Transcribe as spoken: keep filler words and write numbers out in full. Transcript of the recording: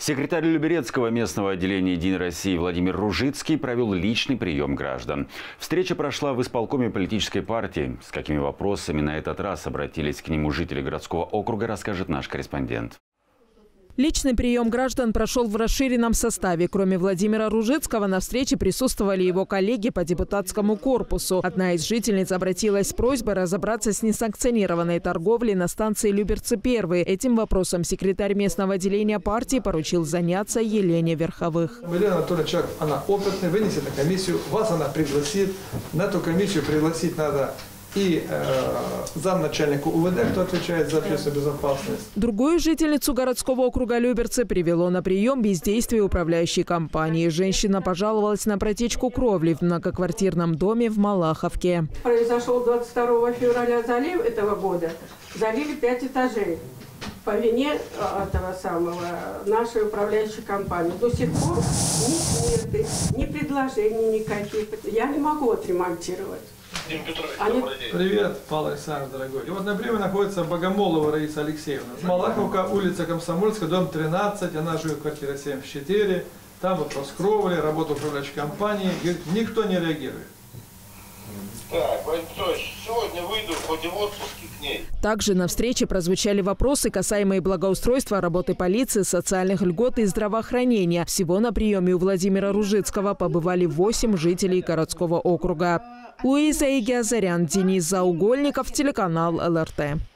Секретарь Люберецкого местного отделения «Единой России» Владимир Ружицкий провел личный прием граждан. Встреча прошла в исполкоме политической партии. С какими вопросами на этот раз обратились к нему жители городского округа, расскажет наш корреспондент. Личный прием граждан прошел в расширенном составе. Кроме Владимира Ружицкого, на встрече присутствовали его коллеги по депутатскому корпусу. Одна из жительниц обратилась с просьбой разобраться с несанкционированной торговлей на станции Люберцы-Первый. Этим вопросом секретарь местного отделения партии поручил заняться Елене Верховых. Елена Анатольевна человек, она опытный, вынесет на комиссию, вас она пригласит. На эту комиссию пригласить надо и э, замначальника УВД, кто отвечает за общественную безопасность. Другую жительницу городского округа Люберцы привело на прием бездействие управляющей компании. Женщина пожаловалась на протечку кровли в многоквартирном доме в Малаховке. Произошел двадцать второго февраля залив этого года. Залили пять этажей по вине этого самого нашей управляющей компании. До сих пор ни сметы, ни предложений никаких. Я не могу отремонтировать. Они... Привет, Павел Александрович, дорогой. И вот, например, находится Богомолова Раиса Алексеевна. Малаховка, улица Комсомольская, дом тринадцать, она живет в квартире семьдесят четыре. Там вопрос кровли, работа управляющей компании. Никто не реагирует. Так, сегодня выйду в ходе отпуска к ней. Также на встрече прозвучали вопросы, касаемые благоустройства, работы полиции, социальных льгот и здравоохранения. Всего на приеме у Владимира Ружицкого побывали восемь жителей городского округа. Луиза Игиазарян, Денис Заугольников, телеканал эл эр тэ.